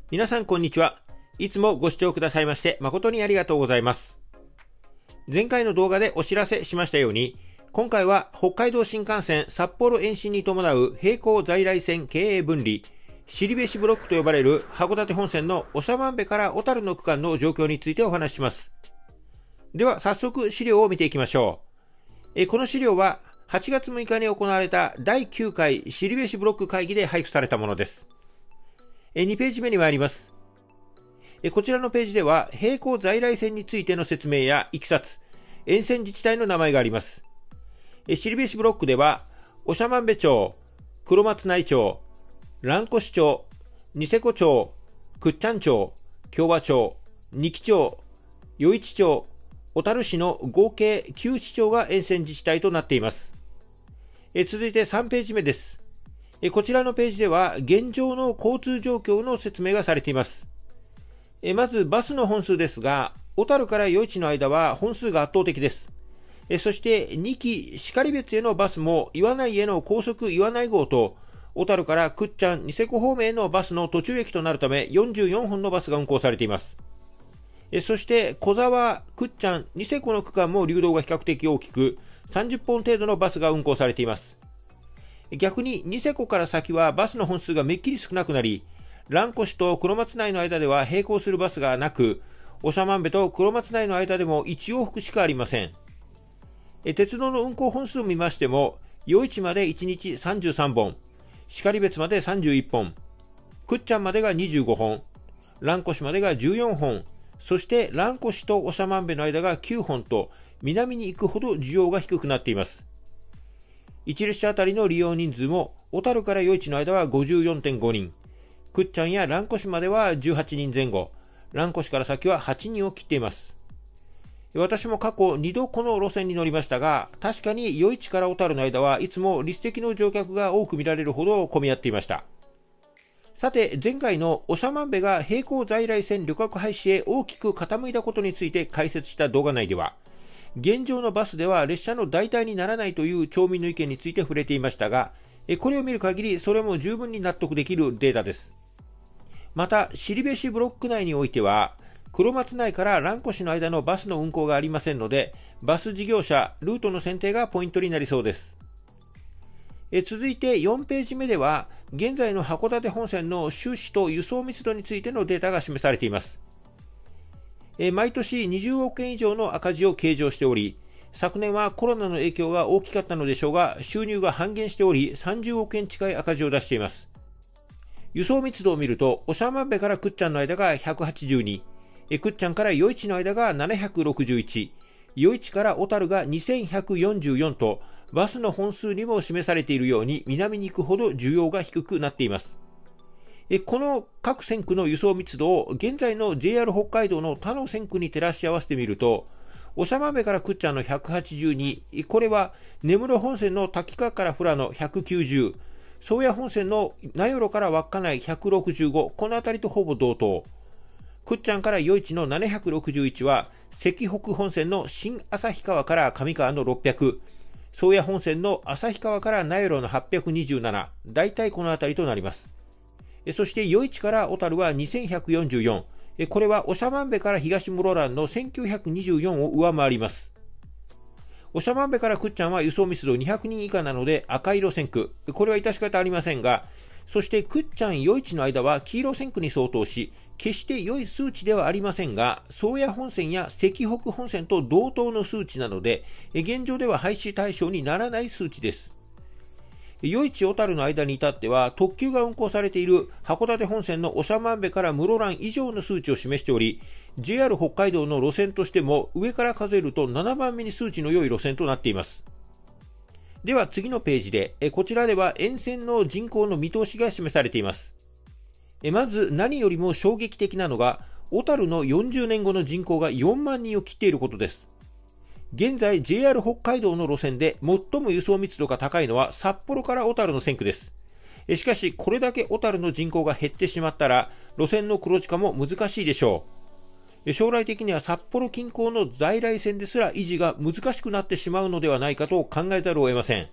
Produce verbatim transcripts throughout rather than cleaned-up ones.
皆さんこんにちは。いつもご視聴くださいまして誠にありがとうございます。前回の動画でお知らせしましたように、今回は北海道新幹線札幌延伸に伴う並行在来線経営分離、後部ブロックと呼ばれる函館本線の長万部から小樽の区間の状況についてお話しします。では早速資料を見ていきましょう。えこの資料ははちがつむいかに行われただいきゅうかい後部ブロック会議で配布されたものです。にページ目に参ります。こちらのページでは並行在来線についての説明やいきさつ、沿線自治体の名前があります。後部ブロックでは長万部町、黒松内町、蘭越町、ニセコ町、倶知安町、共和町、仁木町、余市町、小樽市の合計きゅう市町が沿線自治体となっています。続いてさんページ目です。こちらのページでは現状の交通状況の説明がされています。まずバスの本数ですが、小樽から余市の間は本数が圧倒的です。そしてにき然別へのバスも岩内への高速岩内号と小樽から倶知安ニセコ方面へのバスの途中駅となるためよんじゅうよんほんのバスが運行されています。そして小沢、倶知安、ニセコの区間も流動が比較的大きくさんじゅっぽん程度のバスが運行されています。逆にニセコから先はバスの本数がめっきり少なくなり、蘭越と黒松内の間では並行するバスがなく、長万部と黒松内の間でもいち往復しかありません。鉄道の運行本数を見ましても、余市までいちにちさんじゅうさんぼん、然別までさんじゅういっぽん、倶知安までがにじゅうごほん、蘭越までがじゅうよんほん、そして蘭越と長万部の間がきゅうほんと、南に行くほど需要が低くなっています。いち列車あたりの利用人数も小樽から余市の間は ごじゅうよんてんごにん、倶知安や蘭越まではじゅうはちにんぜん後、蘭越から先ははちにんを切っています。私も過去にどこの路線に乗りましたが、確かに余市から小樽の間はいつも立席の乗客が多く見られるほど混み合っていました。さて、前回の長万部が並行在来線旅客廃止へ大きく傾いたことについて解説した動画内では、現状のバスでは列車の代替にならないという町民の意見について触れていましたが、これを見る限りそれも十分に納得できるデータです。また、後部ブロック内においては、黒松内から蘭越の間のバスの運行がありませんので、バス事業者、ルートの選定がポイントになりそうです。え続いてよんページ目では、現在の函館本線の収支と輸送密度についてのデータが示されています。毎年にじゅうおくえん以上の赤字を計上しており、昨年はコロナの影響が大きかったのでしょうが、収入が半減しており、さんじゅうおくえん近い赤字を出しています。輸送密度を見ると、長万部から倶知安の間がひゃくはちじゅうに、倶知安から余市の間がななひゃくろくじゅういち、余市から小樽がにせんひゃくよんじゅうよんと、バスの本数にも示されているように、南に行くほど需要が低くなっています。この各線区の輸送密度を現在の ジェイアール 北海道の他の線区に照らし合わせてみると、長万部から倶知安のひゃくはちじゅうに、これは根室本線の滝川から富良野ひゃくきゅうじゅう、宗谷本線の名寄から稚内ひゃくろくじゅうご、この辺りとほぼ同等。倶知安から余市のななひゃくろくじゅういちは、石北本線の新旭川から上川のろっぴゃく、宗谷本線の旭川から名寄のはっぴゃくにじゅうなな、大体この辺りとなります。そして余市から小樽はにせんひゃくよんじゅうよん、これは長万部から東室蘭のせんきゅうひゃくにじゅうよんを上回ります。長万部から倶知安は輸送密度にひゃくにん以下なので赤色線区、これは致し方ありませんが、そして倶知安、余市の間は黄色線区に相当し、決して良い数値ではありませんが、宗谷本線や石北本線と同等の数値なので、現状では廃止対象にならない数値です。余市小樽の間に至っては特急が運行されている函館本線の長万部から室蘭以上の数値を示しており、 ジェイアール 北海道の路線としても上から数えるとななばんめに数値の良い路線となっています。では次のページで、こちらでは沿線の人口の見通しが示されています。まず何よりも衝撃的なのが、小樽のよんじゅうねんごの人口がよんまんにんを切っていることです。現在 ジェイアール 北海道の路線で最も輸送密度が高いのは札幌から小樽の線区です。しかしこれだけ小樽の人口が減ってしまったら路線の黒字化も難しいでしょう。将来的には札幌近郊の在来線ですら維持が難しくなってしまうのではないかと考えざるを得ません。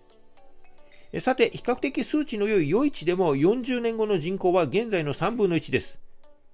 さて、比較的数値の良い余市でもよんじゅうねんごの人口は現在のさんぶんのいちです。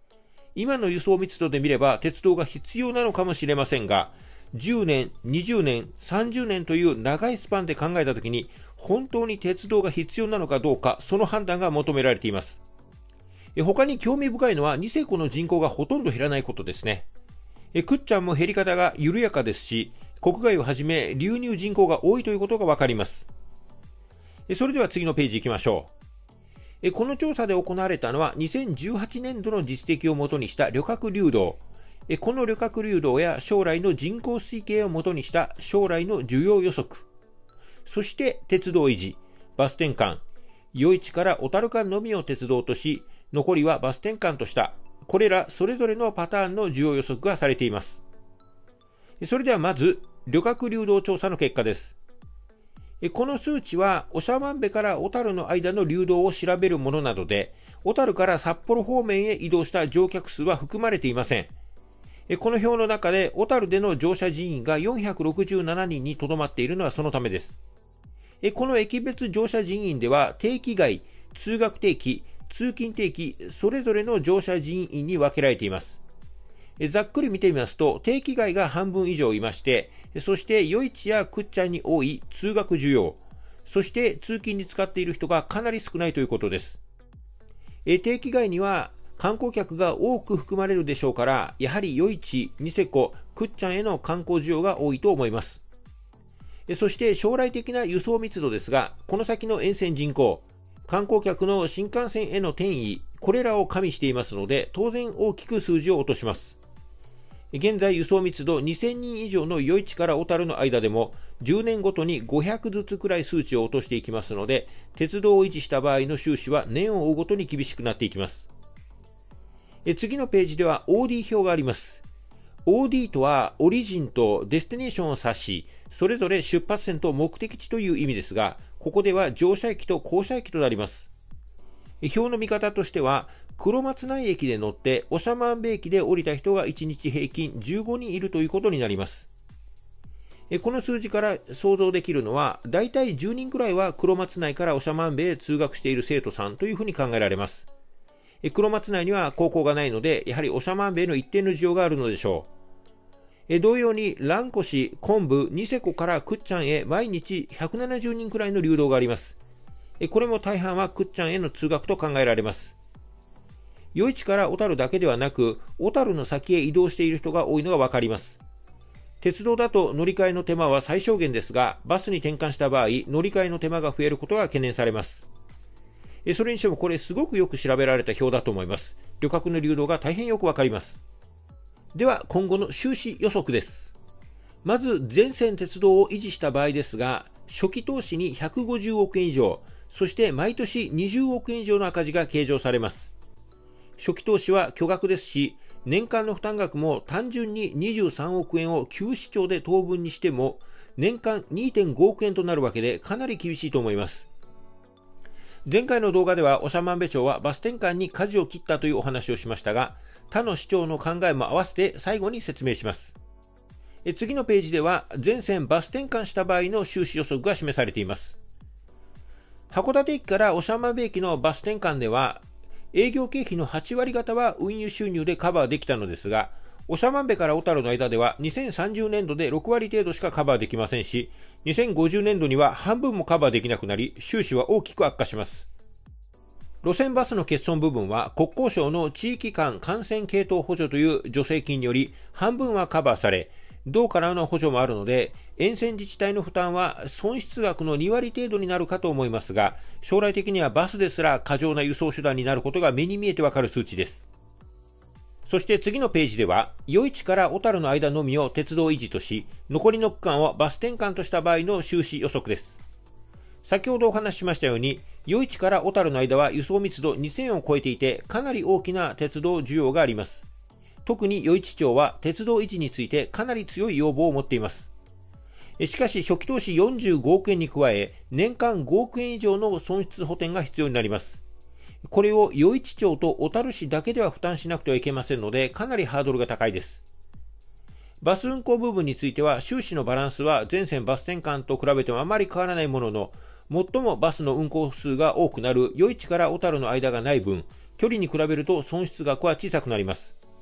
今の輸送密度で見れば鉄道が必要なのかもしれませんが、じゅうねん、にじゅうねん、さんじゅうねんという長いスパンで考えたときに、本当に鉄道が必要なのかどうか、その判断が求められています。他に興味深いのは、ニセコの人口がほとんど減らないことですね。クッチャンも減り方が緩やかですし、国外をはじめ流入人口が多いということがわかります。それでは次のページ行きましょう。この調査で行われたのはにせんじゅうはちねんどの実績をもとにした旅客流動。この旅客流動や将来の人口推計をもとにした将来の需要予測。そして鉄道維持、バス転換、余市から小樽間のみを鉄道とし、残りはバス転換とした。これらそれぞれのパターンの需要予測がされています。それではまず、旅客流動調査の結果です。この数値は、長万部から小樽の間の流動を調べるものなどで、小樽から札幌方面へ移動した乗客数は含まれていません。この表の中で、小樽での乗車人員がよんひゃくろくじゅうななにんにとどまっているのはそのためです。この駅別乗車人員では、定期外、通学定期、通勤定期、それぞれの乗車人員に分けられています。ざっくり見てみますと、定期外が半分以上いまして、そして余市や倶知安に多い通学需要、そして通勤に使っている人がかなり少ないということです。定期外には観光客が多く含まれるでしょうから、やはり余市、ニセコ、倶知安への観光需要が多いと思います。そして将来的な輸送密度ですが、この先の沿線人口、観光客の新幹線への転移、これらを加味していますので、当然大きく数字を落とします。現在輸送密度にせんにん以上の余市から小樽の間でも、じゅうねんごとにごひゃくずつくらい数値を落としていきますので、鉄道を維持した場合の収支は年を追うごとに厳しくなっていきます。え次のページでは オーディー 表があります。オーディー とはオリジンとデスティネーションを指し、それぞれ出発線と目的地という意味ですが、ここでは乗車駅と降車駅となります。表の見方としては、黒松内駅で乗って長万部駅で降りた人がいちにち平均じゅうごにんいるということになります。この数字から想像できるのは、だいたいじゅうにんくらいは黒松内から長万部へ通学している生徒さんというふうに考えられます。黒松内には高校がないので、やはり長万部への一定の需要があるのでしょう。同様に蘭越、昆布、ニセコから倶知安へ毎日ひゃくななじゅうにんくらいの流動があります。これも大半は倶知安への通学と考えられます。余市から小樽だけではなく、小樽の先へ移動している人が多いのがわかります。鉄道だと乗り換えの手間は最小限ですが、バスに転換した場合、乗り換えの手間が増えることが懸念されます。それにしてもこれすごくよく調べられた表だと思います。旅客の流動が大変よくわかります。では今後の収支予測です。まず全線鉄道を維持した場合ですが、初期投資にひゃくごじゅうおくえん以上、そして毎年にじゅうおくえん以上の赤字が計上されます。初期投資は巨額ですし、年間の負担額も単純ににじゅうさんおくえんを旧市町で当分にしても、年間 にてんごおくえんとなるわけでかなり厳しいと思います。前回の動画では長万部町はバス転換に舵を切ったというお話をしましたが、他の市町の考えも合わせて最後に説明します。え次のページでは全線バス転換した場合の収支予測が示されています。函館駅から長万部駅のバス転換では、営業経費のはちわり方は運輸収入でカバーできたのですが、長万部から小樽の間ではにせんさんじゅうねんどでろくわり程度しかカバーできませんし、にせんごじゅうねんどには半分もカバーできなくなり、収支は大きく悪化します。路線バスの欠損部分は国交省の地域間感染系統補助という助成金により半分はカバーされ、道からの補助もあるので、沿線自治体の負担は損失額のにわり程度になるかと思いますが、将来的にはバスですら過剰な輸送手段になることが目に見えてわかる数値です。そして次のページでは、余市から小樽の間のみを鉄道維持とし、残りの区間をバス転換とした場合の収支予測です。先ほどお話ししましたように、余市から小樽の間は輸送密度にせんを超えていて、かなり大きな鉄道需要があります。特に余市町は鉄道維持についてかなり強い要望を持っています。しかし初期投資よんじゅうごおくえんに加え、年間ごおくえん以上の損失補填が必要になります。これを余市町と小樽市だけでは負担しなくてはいけませんので、かなりハードルが高いです。バス運行部分については、収支のバランスは全線バス転換と比べてもあまり変わらないものの、最もバスの運行数が多くなる余市から小樽の間がない分、距離に比べると損失額は小さくなります。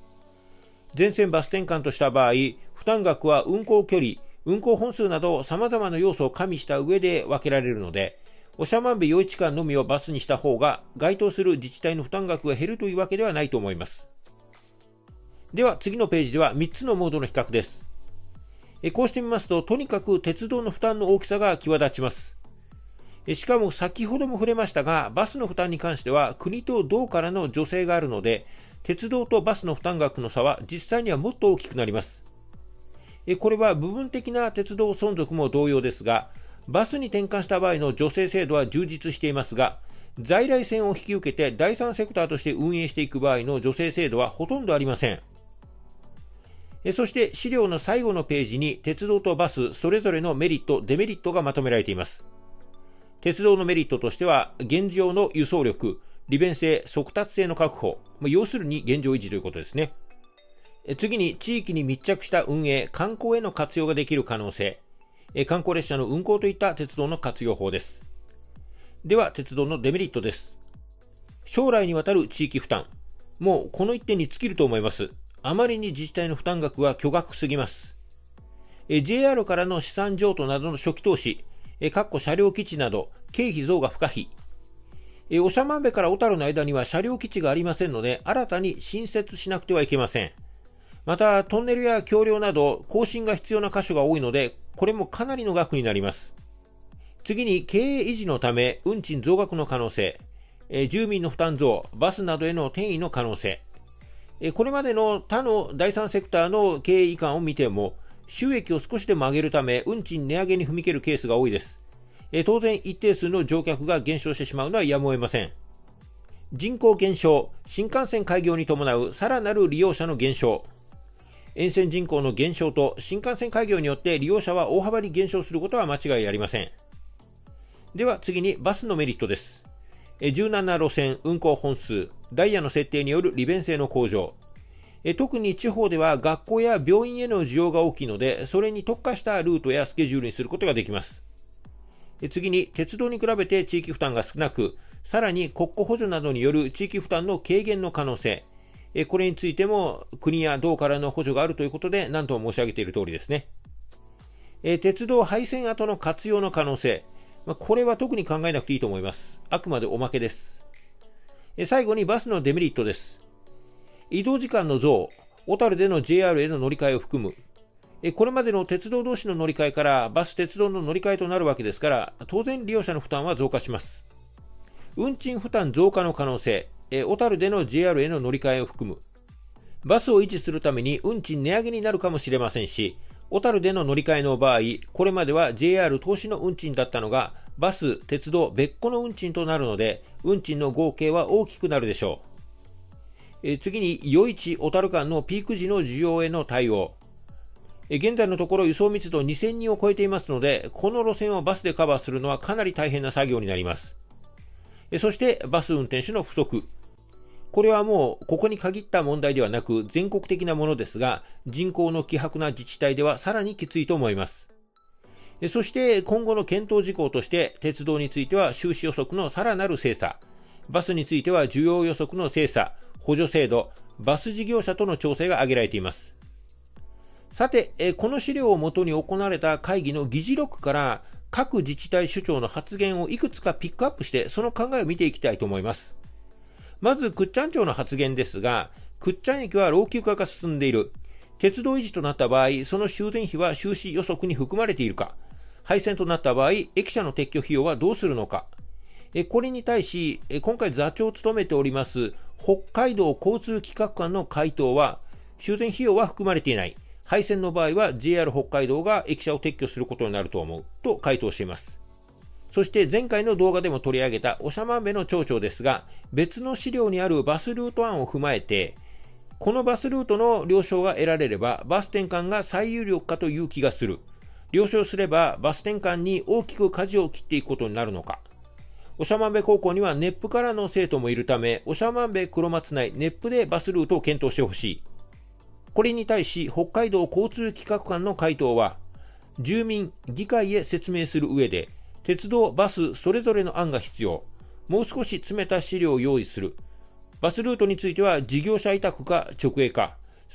全線バス転換とした場合、負担額は運行距離、運行本数など様々な要素を加味した上で分けられるので、長万部余市間のみをバスにした方が該当する自治体の負担額が減るというわけではないと思います。では次のページではみっつのモードの比較です。こうしてみますと、とにかく鉄道の負担の大きさが際立ちます。しかも先ほども触れましたが、バスの負担に関しては国と道からの助成があるので、鉄道とバスの負担額の差は実際にはもっと大きくなります。これは部分的な鉄道存続も同様ですが、バスに転換した場合の助成制度は充実していますが、在来線を引き受けて第三セクターとして運営していく場合の助成制度はほとんどありません。そして資料の最後のページに鉄道とバスそれぞれのメリット、デメリットがまとめられています。鉄道のメリットとしては、現状の輸送力、利便性、速達性の確保、要するに現状維持ということですね。次に地域に密着した運営、観光への活用ができる可能性。観光列車の運行といった鉄道の活用法です。では、鉄道のデメリットです。将来にわたる地域負担。もうこの一点に尽きると思います。あまりに自治体の負担額は巨額すぎます。ジェイアール からの資産譲渡などの初期投資、かっこ車両基地など、経費増が不可避。長万部から小樽の間には車両基地がありませんので、新たに新設しなくてはいけません。また、トンネルや橋梁など、更新が必要な箇所が多いので、これもかなりの額になります。次に、経営維持のため、運賃増額の可能性、え住民の負担増、バスなどへの転移の可能性、えこれまでの他の第三セクターの経営移管を見ても、収益を少しでも上げるため、運賃値上げに踏み切るケースが多いです。え当然、一定数の乗客が減少してしまうのはやむを得ません。人口減少、新幹線開業に伴うさらなる利用者の減少、沿線人口の減少と新幹線開業によって利用者は大幅に減少することは間違いありません。では次にバスのメリットです。柔軟な路線、運行本数、ダイヤの設定による利便性の向上。特に地方では学校や病院への需要が大きいので、それに特化したルートやスケジュールにすることができます。次に、鉄道に比べて地域負担が少なく、さらに国庫補助などによる地域負担の軽減の可能性。これについても国や道からの補助があるということで、何とも申し上げている通りですね。鉄道廃線跡の活用の可能性。これは特に考えなくていいと思います。あくまでおまけです。最後にバスのデメリットです。移動時間の増、小樽での ジェイアール への乗り換えを含む。これまでの鉄道同士の乗り換えからバス鉄道の乗り換えとなるわけですから、当然利用者の負担は増加します。運賃負担増加の可能性。小樽での ジェイアール への乗り換えを含む。バスを維持するために運賃値上げになるかもしれませんし、小樽での乗り換えの場合、これまでは ジェイアール 投資の運賃だったのが、バス、鉄道別個の運賃となるので、運賃の合計は大きくなるでしょう。え次に、余市小樽間のピーク時の需要への対応。え現在のところ輸送密度にせんにんを超えていますので、この路線をバスでカバーするのはかなり大変な作業になります。えそして、バス運転手の不足。これはもうここに限った問題ではなく全国的なものですが、人口の希薄な自治体ではさらにきついと思います。そして今後の検討事項として、鉄道については収支予測のさらなる精査、バスについては需要予測の精査、補助制度、バス事業者との調整が挙げられています。さて、この資料をもとに行われた会議の議事録から各自治体首長の発言をいくつかピックアップして、その考えを見ていきたいと思います。まず、倶知安町の発言ですが、倶知安駅は老朽化が進んでいる。鉄道維持となった場合、その修繕費は収支予測に含まれているか。廃線となった場合、駅舎の撤去費用はどうするのか。これに対し、今回座長を務めております北海道交通企画官の回答は、修繕費用は含まれていない。廃線の場合は ジェイアール 北海道が駅舎を撤去することになると思うと回答しています。そして前回の動画でも取り上げた長万部の町長ですが、別の資料にあるバスルート案を踏まえて、このバスルートの了承が得られれば、バス転換が最有力かという気がする。了承すれば、バス転換に大きく舵を切っていくことになるのか。長万部高校にはネップからの生徒もいるため、長万部黒松内ネップでバスルートを検討してほしい。これに対し、北海道交通企画官の回答は、住民、議会へ説明する上で、鉄道、バス、それぞれの案が必要。もう少し詰めた資料を用意する。バスルートについては事業者委託か直営か、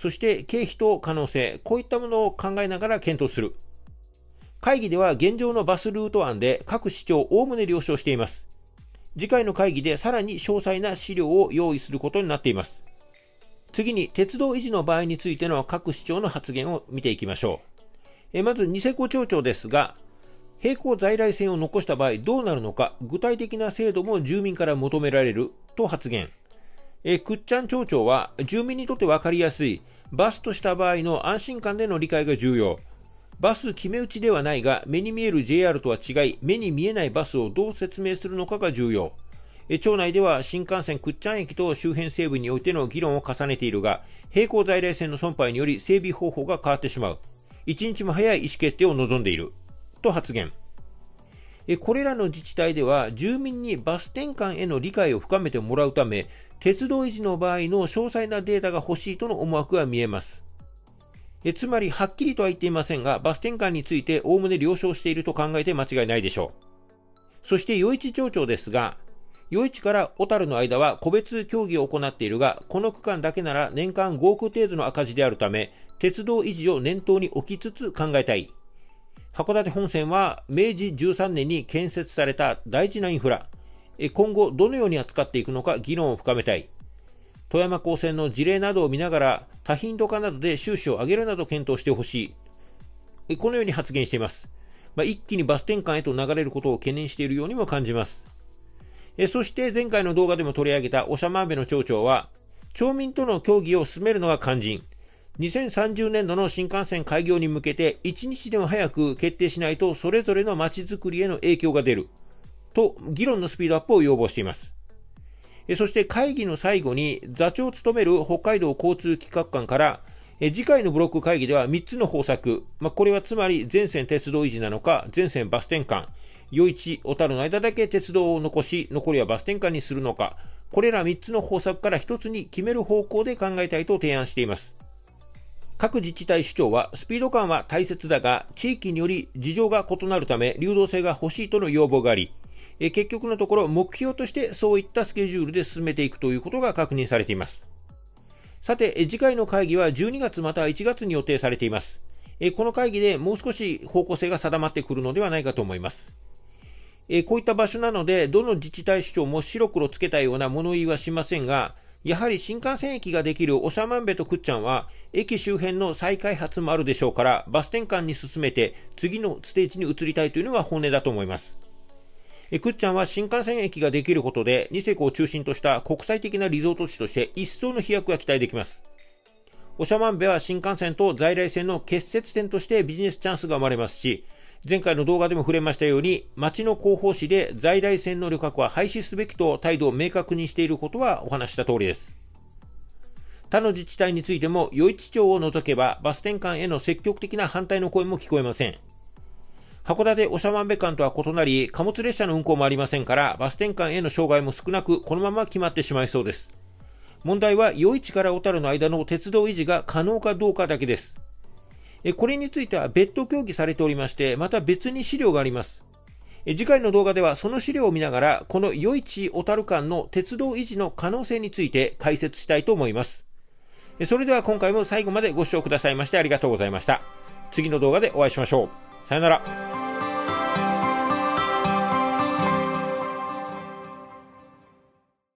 そして経費と可能性、こういったものを考えながら検討する。会議では現状のバスルート案で各市長おおむね了承しています。次回の会議でさらに詳細な資料を用意することになっています。次に鉄道維持の場合についての各市長の発言を見ていきましょう。えまずニセコ町長ですが、並行在来線を残した場合どうなるのか、具体的な制度も住民から求められると発言。えくっちゃん町長は、住民にとって分かりやすいバスとした場合の安心感での理解が重要。バス決め打ちではないが、目に見える ジェイアール とは違い、目に見えないバスをどう説明するのかが重要。え町内では新幹線くっちゃん駅と周辺整備においての議論を重ねているが、並行在来線の損廃により整備方法が変わってしまう。一日も早い意思決定を望んでいる。と発言。これらの自治体では住民にバス転換への理解を深めてもらうため、鉄道維持の場合の詳細なデータが欲しいとの思惑が見えます。えつまりはっきりとは言っていませんが、バス転換についておおむね了承していると考えて間違いないでしょう。そして余市町長ですが、余市から小樽の間は個別協議を行っているが、この区間だけなら年間ごおく程度の赤字であるため、鉄道維持を念頭に置きつつ考えたい。函館本線はめいじじゅうさんねんに建設された大事なインフラ。今後どのように扱っていくのか議論を深めたい。富山高専の事例などを見ながら多頻度化などで収支を上げるなど検討してほしい。このように発言しています。まあ、一気にバス転換へと流れることを懸念しているようにも感じます。そして前回の動画でも取り上げた長万部の町長は、町民との協議を進めるのが肝心。にせんさんじゅうねんどの新幹線開業に向けていちにちでも早く決定しないとそれぞれのまちづくりへの影響が出ると議論のスピードアップを要望しています。そして会議の最後に座長を務める北海道交通企画官から次回のブロック会議ではみっつの方策、まあ、これはつまり全線鉄道維持なのか全線バス転換、余市小樽の間だけ鉄道を残し残りはバス転換にするのか、これらみっつの方策からひとつに決める方向で考えたいと提案しています。各自治体首長はスピード感は大切だが地域により事情が異なるため流動性が欲しいとの要望があり、結局のところ目標としてそういったスケジュールで進めていくということが確認されています。さて次回の会議はじゅうにがつまたはいちがつに予定されています。この会議でもう少し方向性が定まってくるのではないかと思います。こういった場所なのでどの自治体首長も白黒つけたような物言いはしませんが、やはり新幹線駅ができる長万部と倶知安は駅周辺の再開発もあるでしょうから、バス転換に進めて次のステージに移りたいというのが本音だと思います。倶知安は新幹線駅ができることでニセコを中心とした国際的なリゾート地として一層の飛躍が期待できます。長万部は新幹線と在来線の結節点としてビジネスチャンスが生まれますし、前回の動画でも触れましたように、町の広報誌で在来線の旅客は廃止すべきと態度を明確にしていることはお話した通りです。他の自治体についても余市町を除けばバス転換への積極的な反対の声も聞こえません。函館長万部間とは異なり貨物列車の運行もありませんから、バス転換への障害も少なくこのまま決まってしまいそうです。問題は余市から小樽の間の鉄道維持が可能かどうかだけです。これについては別途協議されておりまして、また別に資料があります。次回の動画ではその資料を見ながら、この余市小樽間の鉄道維持の可能性について解説したいと思います。それでは今回も最後までご視聴くださいましてありがとうございました。次の動画でお会いしましょう。さよなら。